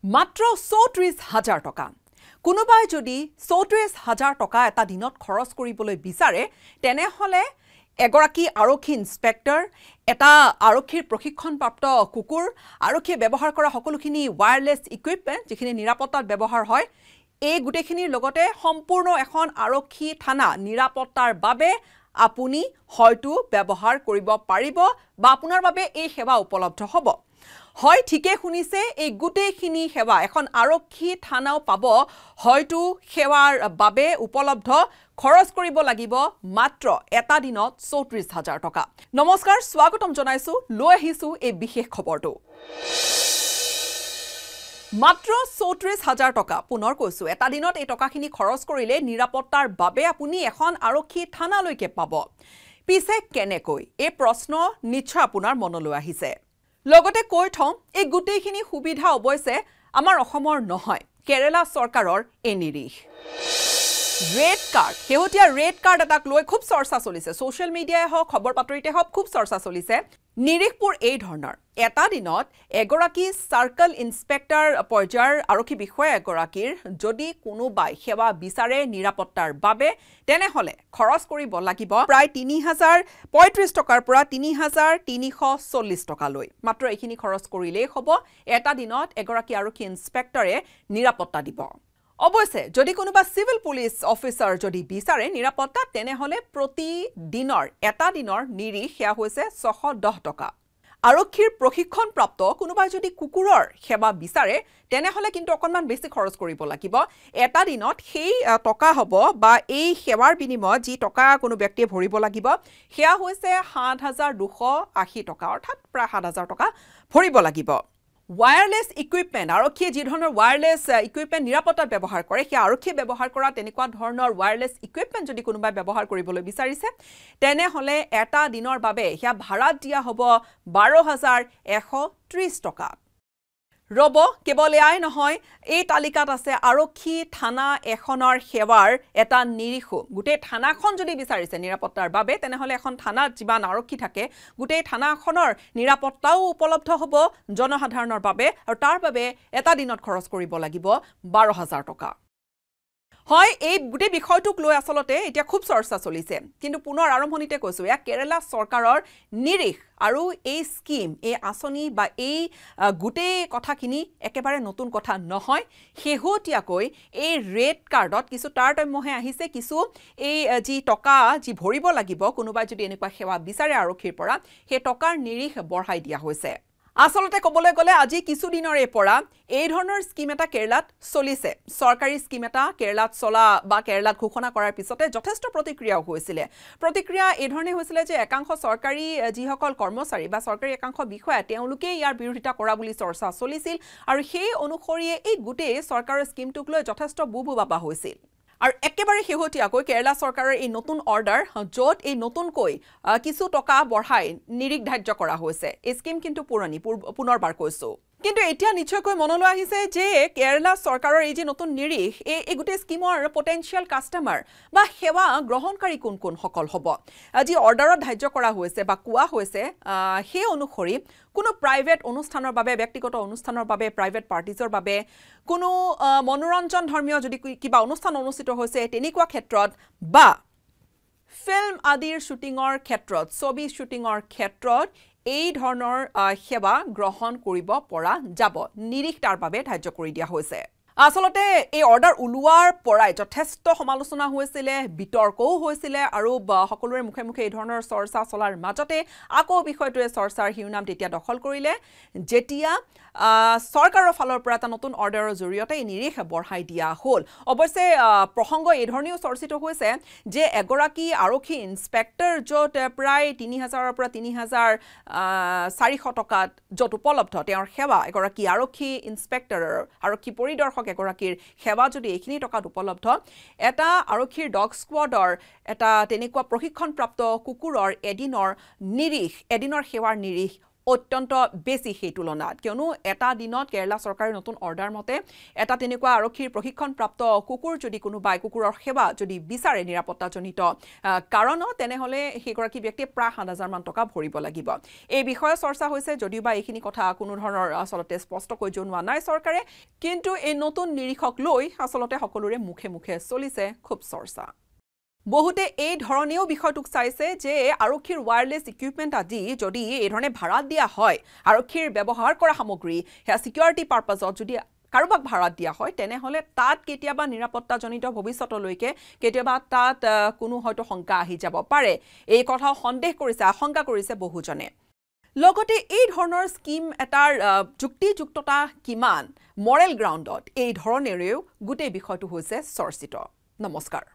মাত্ৰ ৩৪,০০০ টকা কোনোবাই যদি ৩৪,০০০ টকা এটা দিনত খৰচ কৰিবলৈ বিচাৰে তেনেহলে এগৰাকী আৰক্ষী ইন্সপেক্টৰ এটা আৰক্ষীৰ প্ৰশিক্ষণপ্ৰাপ্ত কুকুৰ আৰক্ষীয়ে ব্যৱহাৰ কৰা সকলোখিনি ওয়্যাৰলেছ ইকুইপমেন্ট যিখিনি নিৰাপত্তাত ব্যৱহাৰ হয় এই গুটেখিনিৰ লগতে সম্পূৰ্ণ এখন আৰক্ষী থানা নিৰাপত্তাৰ বাবে আপুনি হয়তো ব্যৱহাৰ কৰিব পাৰিব বা আপোনাৰ বাবে এই সেৱা উপলব্ধ হ'ব হয় ঠিকে শুনিছে এই গুটেখিনি সেৱা এখন আৰক্ষী থানাও পাব হয়তো সেৱাৰ বাবে উপলব্ধ খৰচ কৰিব লাগিব মাত্ৰ এটা দিনত ৩৪,০০০ টকা নমস্কাৰ স্বাগতম জনাইছো লৈ আহিছো এই বিশেষ খবৰটো মাত্ৰ ৩৪,০০০ টকা পুনৰ কৈছো এটা দিনত এই টকাখিনি খৰচ কৰিলে নিৰাপত্তাৰ বাবে আপুনি এখন আৰক্ষী থানালৈকে পাব পিছে কেনেকৈ এই প্ৰশ্ন নিশ্চয় আপোনাৰ মনলৈ আহিছে লগতে কৈ থওঁ এই গুটেখিনি সুবিধা অৱশ্যে আমাৰ অসমৰ নহয় কেৰালা চৰকাৰৰ এই নিৰিখ ৰেড কাৰ্ড হেহতিয়া ৰেড কাৰ্ড এটাক লৈ খুব চৰ্চা চলিছে সোশ্যাল মিডিয়ায় হওক খবৰ পাতৰিতে হওক খুব চৰ্চা চলিছে নিৰিখপুৰ এই ধৰণৰ এটা দিনত এগৰাকী সাৰ্কেল ইন্সপেক্টৰ পৰ্যায়ৰ আৰক্ষী বিষয়া এগৰাকীৰ যদি কোনোবাই সেৱা বিচাৰে নিৰাপত্তাৰ বাবে তেনেহলে খৰচ কৰিব লাগিব প্ৰায় ৩,০৩৫ টকাৰ পৰা ৩,৩৪০ টকা লৈ মাত্ৰ এইখিনি খৰচ কৰিলেই হ'ব এটা দিনত এগৰাকী আৰক্ষী ইন্সপেক্টৰে নিৰাপত্তা দিব অৱশ্যে যদি কোনোবা সিভিল পুলিচ অফিচাৰ যদি বিচাৰে নিৰাপত্তা তেনেহলে প্ৰতি দিনৰ এটা দিনৰ নিৰিখ সেয়া হৈছে ৬১০ টকা আৰক্ষীৰ প্ৰশিক্ষণপ্ৰাপ্ত কোনোবাই যদি কুকুৰৰ সেৱা বিচাৰে তেনেহলে কিন্তু অকনমান বেছি খৰচ কৰিব লাগিব এটা দিনত সেই টকা হ'ব বা এই সেৱাৰ বিনিময়ত যি টকা কোনো ব্যক্তিয়ে ভৰিব লাগিব সেয়া হৈছে ৭,২৮০ টকা অৰ্থাৎ প্ৰায় ৭,০০০ টকা ভৰিব লাগিব ওয়্যাৰলেছ ইকুইপমেন্ট আৰক্ষীয়ে যি ধৰণৰ ওয়্যাৰলেছ ইকুইপমেন্ট নিৰাপত্তাত ব্যৱহাৰ কৰে সেই আৰক্ষীয়ে ব্যৱহাৰ কৰা তেনেকুৱা ধৰণৰ ওয়্যাৰলেছ ইকুইপমেন্ট যদি কোনোবাই ব্যৱহাৰ কৰিবলৈ বিচাৰিছে তেনেহলে এটা দিনৰ বাবে সেয়া ভাড়াত দিয়া হ'ব ১২,১৩০ টকা ৰব কেৱল এয়াই নহয় এই তালিকাত আছে আৰক্ষী থানা এখনৰ সেৱাৰ এটা নিৰিখো গোটেই থানাখন যদি বিচাৰিছে নিৰাপত্তাৰ বাবে তেনেহলে এখন থানাত যিমান আৰক্ষী থাকে গোটেই থানাখনৰ নিৰাপত্তাও উপলব্ধ হ'ব জনসাধাৰণৰ বাবে আৰু তাৰ বাবে এটা দিনত খৰচ কৰিব লাগিব ১২,০০০ টকা হয় এই গুটেই বিষয়টোক লৈ আসলতে এতিয়া খুব চৰ্চা চলিছে কিন্তু পুনৰ আৰম্ভণিতে কৈছো এয়া কেৰালা চৰকাৰৰ নিৰিখ আৰু এই স্কিম এই আঁচনি বা এই গুটেই কথাখিনি একেবাৰে নতুন কথা নহয় হেহতিয়াকৈ এই ৰেড কাৰ্ডত কিছু তাৰতম্যহে আহিছে কিছু এই যি টকা যি ভৰিব লাগিব কোনোবাই যদি এনেকুৱা সেৱা বিচাৰে আৰক্ষীৰ পৰা সেই টকাৰ নিৰিখ বঢ়াই দিয়া হৈছে আসলতে কবলৈ গলে আজি কিছু দিনৰে পৰা এই ধৰণৰ স্কিম এটা কেৰালাত চলিছে সৰকাৰি স্কিম এটা কেৰালাত চলা বা কেৰালাত ঘোষণা কৰাৰ পিছতে যথেষ্ট প্ৰতিক্ৰিয়া হৈছিল প্ৰতিক্ৰিয়া এই ধৰণে হৈছিল যে একাংশ সৰকাৰি যিসকল কৰ্মচাৰী বা সৰকাৰি একাংশ বিষয়া তেওঁলোকে ইয়াৰ বিৰোধিতা কৰা বুলি চৰ্চা চলিছিল আৰু সেই অনুসৰি এই গুটেই সৰকাৰৰ স্কিমটোক লৈ যথেষ্ট বুবুবাবা হৈছিল আৰু একেবাৰে হেহতিয়াকৈ কেৰালা চৰকাৰৰ এই নতুন অৰ্ডাৰ য'ত এই নতুনকৈ কিছু টকা বঢ়াই নিৰিখ ধাৰ্য কৰা হৈছে এই স্কিম কিন্তু পুনৰবাৰ কৈছো কিন্তু এতিয়া নিশ্চয়কৈ মনলৈ আহিছে যে কেৰালা চৰকাৰৰ এই যে নতুন নিৰিখ এই গোটেই স্কিমৰ পটেনশিয়াল কাস্টমাৰ বা সেৱা গ্ৰহণকাৰী কোন কোন সকল হ'ব আজি অৰ্ডাৰত ধাৰ্য কৰা হৈছে বা কোৱা হৈছে সেই অনুসৰি কোনো প্ৰাইভেট অনুষ্ঠানৰ বাবে ব্যক্তিগত অনুষ্ঠানৰ বাবে প্ৰাইভেট পাৰ্টিজৰ বাবে কোনো মনোৰঞ্জন ধৰ্মীয় যদি কিবা অনুষ্ঠান অনুষ্ঠিত হৈছে তেনেকুৱা ক্ষেত্ৰত বা ফিল্ম আদিৰ শুটিঙৰ ক্ষেত্ৰত ছবি শুটিঙৰ ক্ষেত্ৰত এই ধৰণৰ সেৱা গ্ৰহণ কৰিব পৰা যাব নিৰিখ তাৰ বাবে ধাৰ্য কৰি দিয়া হৈছে আসলতে এই অৰ্ডাৰ উলোৱাৰ পৰাই যথেষ্ট সমালোচনা হৈছিল বিতৰ্কও হৈছিল আৰু সকলোৰে মুখে মুখে এই ধৰণৰ চৰ্চা চলাৰ মাজতে আকৌ বিষয়টোৱে চৰ্চাৰ হিউনাম তেতিয়া দখল কৰিলে যেতিয়া সৰকাৰৰ ফালৰ পৰা এটা নতুন অৰ্ডাৰৰ জৰিয়তে এই নিৰিখ বঢ়াই দিয়া হ'ল অৱশ্যে প্ৰসংগ এই ধৰণেও চৰ্চিত হৈছে যে এগৰাকী আৰক্ষী ইন্সপেক্টৰ য'ত প্ৰায় ৩,০০০ৰ পৰা ৩,৪০০ টকাত য'ত উপলব্ধ তেওঁৰ সেৱা এগৰাকী আৰক্ষী ইন্সপেক্টৰৰ আৰক্ষী পৰিদৰ্শক এগৰাকীৰ সেৱা যদি এইখিনি টকাত উপলব্ধ এটা আৰক্ষীৰ ডগ স্কোৱাডৰ এটা তেনেকুৱা প্ৰশিক্ষণপ্ৰাপ্ত কুকুৰৰ এদিনৰ সেৱাৰ নিৰিখ অত্যন্ত বেছি সেই তুলনাত কিয়নো এটা দিনত কেৰালা চৰকাৰৰ নতুন অৰ্ডাৰ মতে এটা তেনেকুৱা আৰক্ষীৰ প্ৰশিক্ষণপ্ৰাপ্ত কুকুৰ যদি কোনোবাই কুকুৰৰ সেৱা যদি বিচাৰে নিৰাপত্তাজনিত কাৰণত তেনেহ'লে সেইগৰাকী ব্যক্তিয়ে প্ৰায় ৭,০০০ মান টকা ভৰিব লাগিব এই বিষয়ে চৰ্চা হৈছে যদিও বা এইখিনি কথা কোনো ধৰণৰ আচলতে স্পষ্টকৈ জনোৱা নাই চৰকাৰে কিন্তু এই নতুন নিৰীক্ষক লৈ আচলতে সকলোৰে মুখে মুখে চলিছে খুব চৰ্চা বহুতে এই ধৰণেও বিষয়টোক চাইছে যে আৰক্ষীৰ ওয়্যাৰলেছ ইকুইপমেন্ট আদি যদি এই ধৰণে ভাড়া দিয়া হয় আৰক্ষীৰ ব্যৱহাৰ কৰা সামগ্ৰী হেয়া সিকিউৰিটি পাৰপাজত যদি কাৰোবাক ভাড়া দিয়া হয় তেনেহ'লে তাত কেতিয়াবা নিৰাপত্তাজনিত ভৱিষ্যতলৈকে কেতিয়াবা তাত কোনো হয়তো শংকা আহি যাব পাৰে এই কথা সন্দেহ কৰিছে আশংকা কৰিছে বহুজনে লগতে এই ধৰণৰ স্কিম এটাৰ যুক্তিযুক্ততা কিমান মৰেল গ্ৰাউণ্ডত এই ধৰণেৰেও গোটেই বিষয়টো হৈছে চৰ্চিত নমস্কাৰ